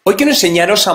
Hoy quiero enseñaros a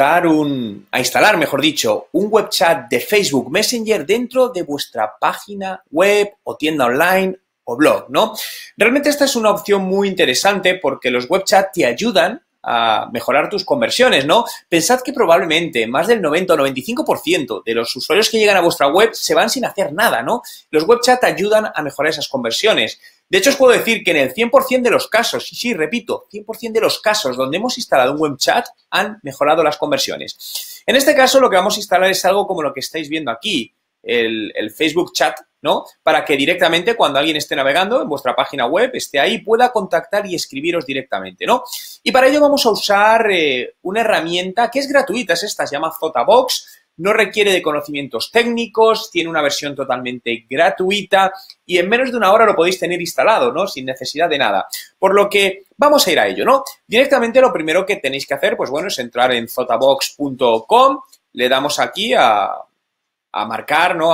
instalar, mejor dicho, un web chat de Facebook Messenger dentro de vuestra página web o tienda online o blog, ¿no? Realmente esta es una opción muy interesante porque los web chat te ayudan a mejorar tus conversiones, ¿no? Pensad que probablemente más del 90 o 95% de los usuarios que llegan a vuestra web se van sin hacer nada, ¿no? Los web chat ayudan a mejorar esas conversiones. De hecho, os puedo decir que en el 100% de los casos, y sí, repito, 100% de los casos donde hemos instalado un web chat han mejorado las conversiones. En este caso, lo que vamos a instalar es algo como lo que estáis viendo aquí, el Facebook Chat, ¿no? Para que directamente cuando alguien esté navegando en vuestra página web, esté ahí, pueda contactar y escribiros directamente, ¿no? Y para ello vamos a usar una herramienta que es gratuita, es esta, se llama Zotabox. No requiere de conocimientos técnicos, tiene una versión totalmente gratuita y en menos de una hora lo podéis tener instalado, ¿no? Sin necesidad de nada. Por lo que vamos a ir a ello, ¿no? Directamente lo primero que tenéis que hacer, pues bueno, es entrar en zotabox.com, le damos aquí a marcar, ¿no?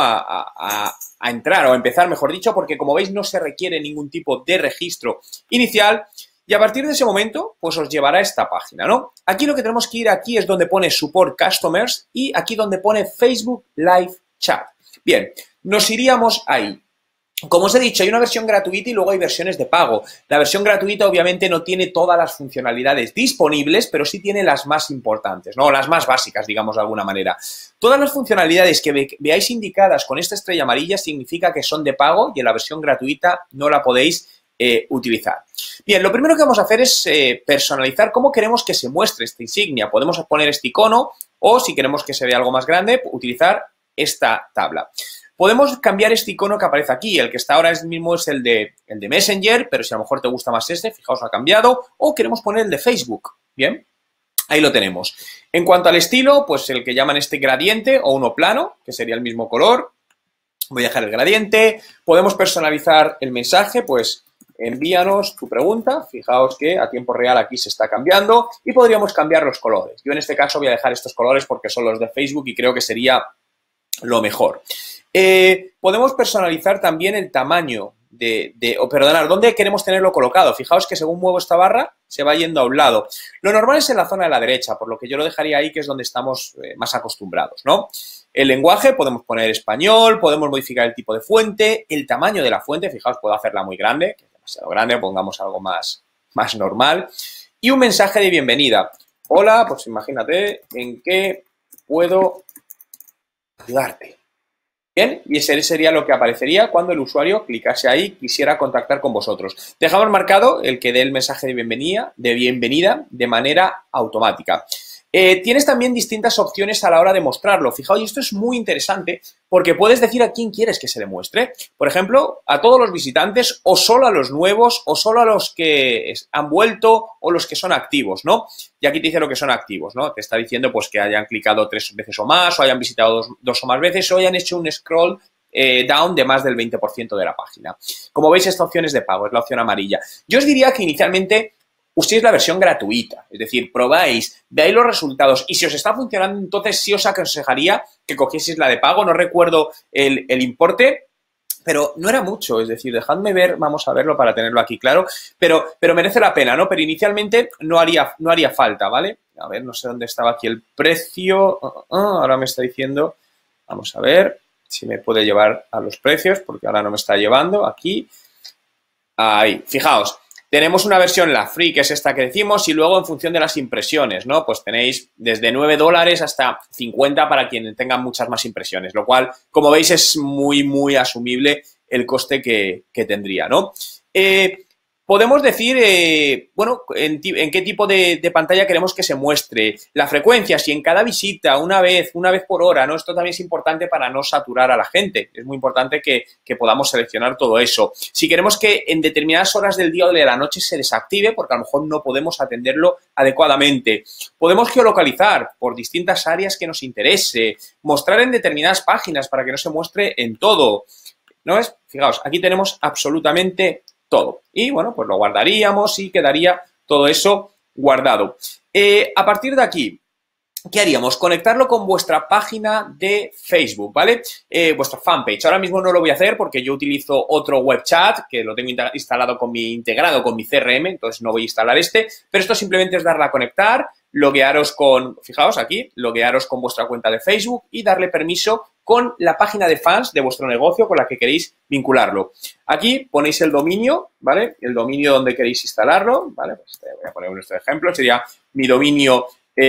A entrar o a empezar, mejor dicho, porque como veis no se requiere ningún tipo de registro inicial. Y a partir de ese momento, pues os llevará a esta página, ¿no? Aquí lo que tenemos que ir aquí es donde pone Support Customers y aquí donde pone Facebook Live Chat. Bien, nos iríamos ahí. Como os he dicho, hay una versión gratuita y luego hay versiones de pago. La versión gratuita obviamente no tiene todas las funcionalidades disponibles, pero sí tiene las más importantes, ¿no? Las más básicas, digamos de alguna manera. Todas las funcionalidades que veáis indicadas con esta estrella amarilla significa que son de pago y en la versión gratuita no la podéis utilizar. Bien, lo primero que vamos a hacer es personalizar cómo queremos que se muestre esta insignia. Podemos poner este icono o, si queremos que se vea algo más grande, utilizar esta tabla. Podemos cambiar este icono que aparece aquí. El que está ahora mismo es el de Messenger, pero si a lo mejor te gusta más este, fijaos, ha cambiado. O queremos poner el de Facebook. Bien, ahí lo tenemos. En cuanto al estilo, pues el que llaman este gradiente o uno plano, que sería el mismo color. Voy a dejar el gradiente. Podemos personalizar el mensaje, pues envíanos tu pregunta. Fijaos que a tiempo real aquí se está cambiando y podríamos cambiar los colores. Yo en este caso voy a dejar estos colores porque son los de Facebook y creo que sería lo mejor. Podemos personalizar también el tamaño dónde queremos tenerlo colocado. Fijaos que según muevo esta barra se va yendo a un lado. Lo normal es en la zona de la derecha, por lo que yo lo dejaría ahí, que es donde estamos más acostumbrados, ¿no? El lenguaje, podemos poner español, podemos modificar el tipo de fuente, el tamaño de la fuente, fijaos, puedo hacerla muy grande, que es demasiado grande, pongamos algo más normal. Y un mensaje de bienvenida. Hola, pues imagínate, ¿en qué puedo ayudarte? Bien, y ese sería lo que aparecería cuando el usuario clicase ahí y quisiera contactar con vosotros. Dejamos marcado el que dé el mensaje de bienvenida de manera automática. Tienes también distintas opciones a la hora de mostrarlo. Fijaos, y esto es muy interesante porque puedes decir a quién quieres que se le muestre. Por ejemplo, a todos los visitantes o solo a los nuevos o solo a los que han vuelto o los que son activos, ¿no? Y aquí te dice lo que son activos, ¿no? Te está diciendo pues que hayan clicado 3 veces o más o hayan visitado dos o más veces o hayan hecho un scroll down de más del 20% de la página. Como veis, esta opción es de pago, es la opción amarilla. Yo os diría que inicialmente uséis la versión gratuita, es decir, probáis, veáis los resultados y si os está funcionando, entonces sí os aconsejaría que cogieseis la de pago. No recuerdo el importe, pero no era mucho, es decir, dejadme ver, vamos a verlo para tenerlo aquí claro, pero merece la pena, ¿no? Pero inicialmente no haría falta, ¿vale? A ver, no sé dónde estaba aquí el precio, ahora me está diciendo, vamos a ver si me puede llevar a los precios, porque ahora no me está llevando aquí, ahí, fijaos. Tenemos una versión, la free, que es esta que decimos, y luego en función de las impresiones, ¿no? Pues tenéis desde $9 hasta 50 para quien tenga muchas más impresiones, lo cual, como veis, es muy, muy asumible el coste que tendría, ¿no? Podemos decir, bueno, en qué tipo de pantalla queremos que se muestre, la frecuencia, si en cada visita, una vez por hora, ¿no? Esto también es importante para no saturar a la gente. Es muy importante que podamos seleccionar todo eso. Si queremos que en determinadas horas del día o de la noche se desactive, porque a lo mejor no podemos atenderlo adecuadamente. Podemos geolocalizar por distintas áreas que nos interese, mostrar en determinadas páginas para que no se muestre en todo. ¿No es? Fijaos, aquí tenemos absolutamente todo. Y, bueno, pues lo guardaríamos y quedaría todo eso guardado. A partir de aquí, ¿qué haríamos? Conectarlo con vuestra página de Facebook, ¿vale? Vuestra fanpage. Ahora mismo no lo voy a hacer porque yo utilizo otro web chat que lo tengo instalado integrado con mi CRM, entonces no voy a instalar este, pero esto simplemente es darle a conectar, loguearos con, fijaos aquí, loguearos con vuestra cuenta de Facebook y darle permiso con la página de fans de vuestro negocio con la que queréis vincularlo. Aquí ponéis el dominio, ¿vale? El dominio donde queréis instalarlo, ¿vale? Pues voy a poner nuestro ejemplo, sería mi dominio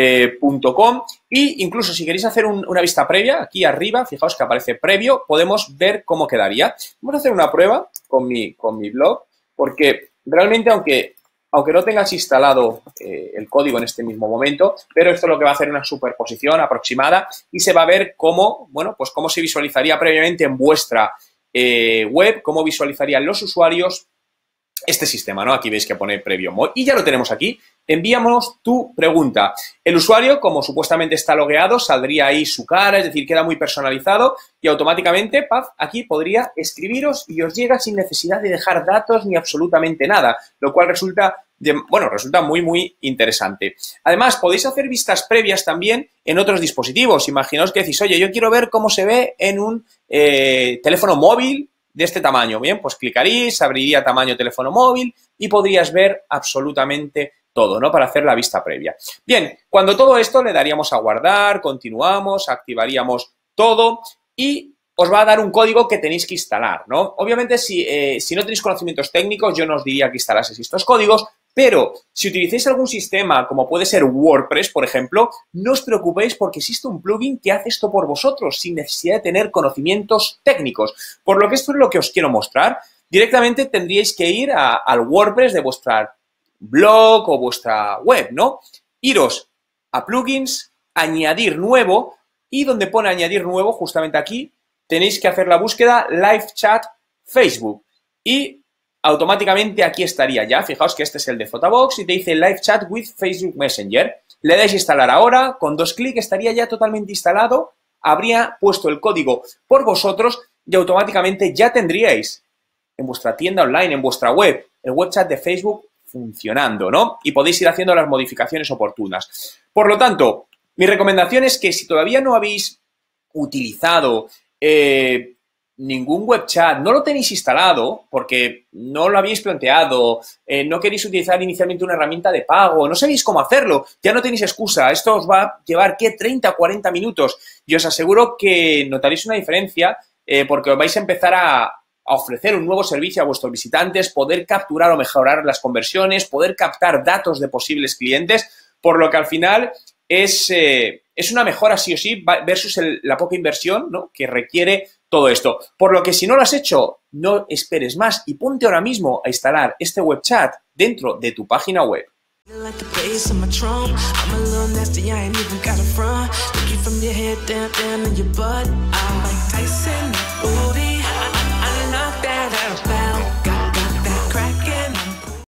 .com, y incluso si queréis hacer una vista previa, aquí arriba, fijaos que aparece previo, podemos ver cómo quedaría. Vamos a hacer una prueba con mi blog, porque realmente aunque no tengas instalado el código en este mismo momento, pero esto lo que va a hacer una superposición aproximada y se va a ver cómo, bueno, pues cómo se visualizaría previamente en vuestra web, cómo visualizarían los usuarios este sistema, ¿no? Aquí veis que pone previo. Y ya lo tenemos aquí. Envíanos tu pregunta. El usuario, como supuestamente está logueado, saldría ahí su cara, es decir, queda muy personalizado y automáticamente, paf, aquí podría escribiros y os llega sin necesidad de dejar datos ni absolutamente nada, lo cual resulta muy, muy interesante. Además, podéis hacer vistas previas también en otros dispositivos. Imaginaos que decís, oye, yo quiero ver cómo se ve en un teléfono móvil de este tamaño. Bien, pues clicaréis, abriría tamaño teléfono móvil y podrías ver absolutamente todo, ¿no? Para hacer la vista previa. Bien, cuando todo esto le daríamos a guardar, continuamos, activaríamos todo y os va a dar un código que tenéis que instalar, ¿no? Obviamente, si no tenéis conocimientos técnicos, yo no os diría que instalaseis estos códigos, pero si utilizáis algún sistema como puede ser WordPress, por ejemplo, no os preocupéis porque existe un plugin que hace esto por vosotros sin necesidad de tener conocimientos técnicos. Por lo que esto es lo que os quiero mostrar. Directamente tendríais que ir al WordPress de vuestra blog o vuestra web, ¿no? Iros a plugins, añadir nuevo y donde pone añadir nuevo, justamente aquí, tenéis que hacer la búsqueda Live Chat Facebook y automáticamente aquí estaría ya. Fijaos que este es el de Photobox y te dice Live Chat with Facebook Messenger. Le dais a instalar ahora, con 2 clics estaría ya totalmente instalado, habría puesto el código por vosotros y automáticamente ya tendríais en vuestra tienda online, en vuestra web, el web chat de Facebook funcionando, ¿no? Y podéis ir haciendo las modificaciones oportunas. Por lo tanto, mi recomendación es que si todavía no habéis utilizado ningún web chat, no lo tenéis instalado porque no lo habéis planteado, no queréis utilizar inicialmente una herramienta de pago, no sabéis cómo hacerlo, ya no tenéis excusa, esto os va a llevar, ¿qué? 30, 40 minutos y os aseguro que notaréis una diferencia porque os vais a empezar a ofrecer un nuevo servicio a vuestros visitantes, poder capturar o mejorar las conversiones, poder captar datos de posibles clientes, por lo que al final es una mejora sí o sí versus la poca inversión, ¿no?, que requiere todo esto. Por lo que si no lo has hecho, no esperes más y ponte ahora mismo a instalar este web chat dentro de tu página web.